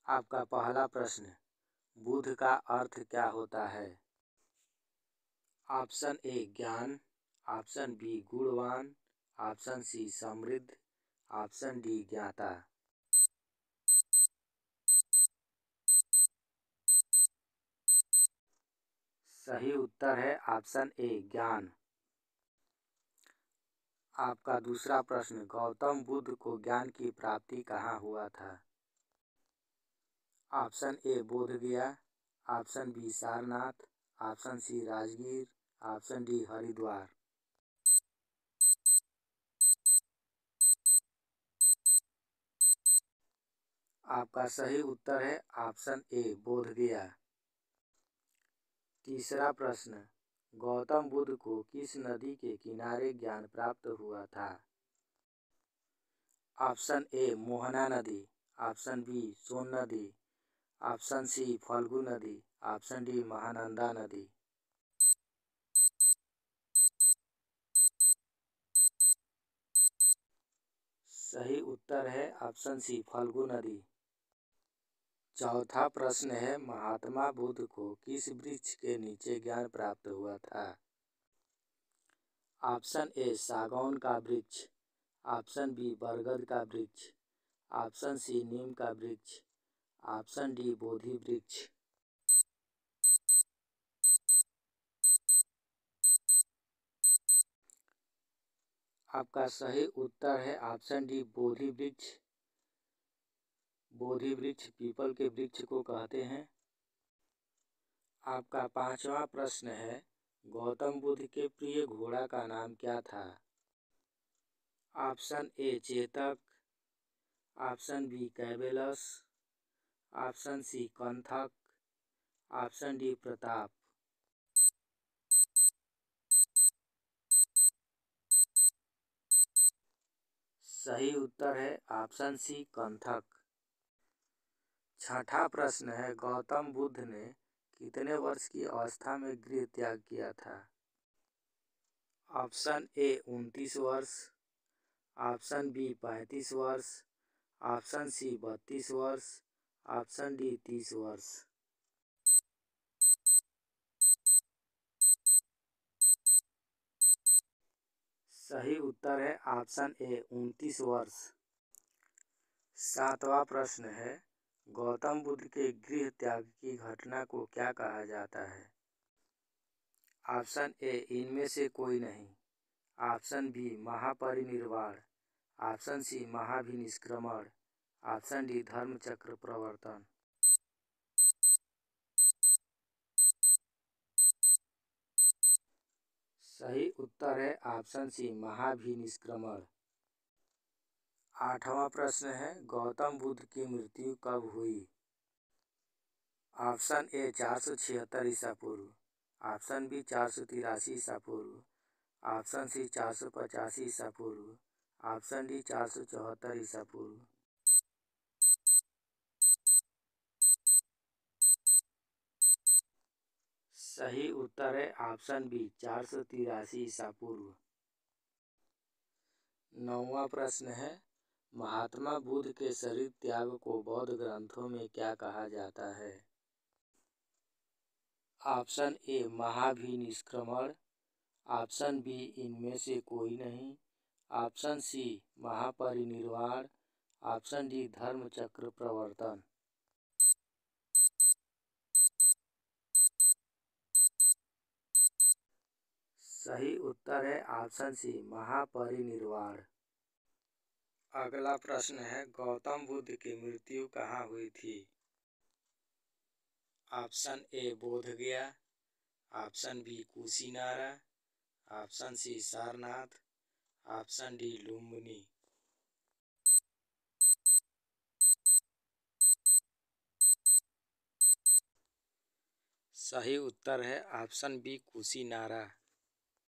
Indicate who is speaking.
Speaker 1: आपका पहला प्रश्न, बुध का अर्थ क्या होता है? ऑप्शन ए ज्ञान, ऑप्शन बी गुणवान, ऑप्शन सी समृद्ध, ऑप्शन डी ज्ञाता। सही उत्तर है ऑप्शन ए ज्ञान। आपका दूसरा प्रश्न, गौतम बुद्ध को ज्ञान की प्राप्ति कहाँ हुआ था? Option A Bodhgaya, option B Sarnath, option C Rajgir, option D Haridwar. आपका सही उत्तर है ऑप्शन ए बोधगया। तीसरा प्रश्न, गौतम बुद्ध को किस नदी के किनारे ज्ञान प्राप्त हुआ था? ऑप्शन ए मोहना नदी, ऑप्शन बी सोन नदी, ऑप्शन सी फल्गु नदी, ऑप्शन डी महानंदा नदी। सही उत्तर है ऑप्शन सी फल्गु नदी। चौथा प्रश्न है, महात्मा बुद्ध को किस वृक्ष के नीचे ज्ञान प्राप्त हुआ था? ऑप्शन ए सागौन का वृक्ष, ऑप्शन बी बरगद का वृक्ष, ऑप्शन सी नीम का वृक्ष, ऑप्शन डी बोधि वृक्ष। आपका सही उत्तर है ऑप्शन डी बोधि वृक्ष। बोधि वृक्ष पीपल के वृक्ष को कहते हैं। आपका पांचवा प्रश्न है, गौतम बुद्ध के प्रिय घोड़ा का नाम क्या था? Option A Chetak, option B Caballus, option C Kanthaka, option D Pratap. सही उत्तर है ऑप्शन सी कंथक। छठा प्रश्न है, गौतम बुद्ध ने कितने वर्ष की अवस्था में गृह त्याग किया था? ऑप्शन ए 29 वर्ष, ऑप्शन बी 35 वर्ष, ऑप्शन सी 32 वर्ष, ऑप्शन डी 30 वर्ष। सही उत्तर है ऑप्शन ए 29 वर्ष। सातवां प्रश्न है, गौतम बुद्ध के गृह त्याग की घटना को क्या कहा जाता है? ऑप्शन ए इनमें से कोई नहीं, option B Mahaparinirvana, option C Mahabhinishkramana, option D Dharmachakra Pravartana. सही उत्तर है ऑप्शन सी महाभिनिष्क्रमण। आठवां प्रश्न है, गौतम बुद्ध की मृत्यु कब हुई? ऑप्शन ए 476 ईसा पूर्व, ऑप्शन बी 483 ईसा पूर्व, ऑप्शन सी 485 ईसा पूर्व, ऑप्शन डी 474 ईसा पूर्व। सही उत्तर है ऑप्शन बी 483 ईसा पूर्व। नौवां प्रश्न है, महात्मा बुद्ध के शरीर त्याग को बौद्ध ग्रंथों में क्या कहा जाता है? Option A Mahabhinishkramana, option B इनमें से कोई नहीं, option C Mahaparinirvana, option D Dharmachakra Pravartana. सही उत्तर है ऑप्शन सी महापरिनिर्वाण। अगला प्रश्न है, गौतम बुद्ध की मृत्यु कहाँ हुई थी? Option A Bodhgaya, option B Kushinara, option C Sarnath, option D Lumbini. सही उत्तर है ऑप्शन बी कुशीनारा।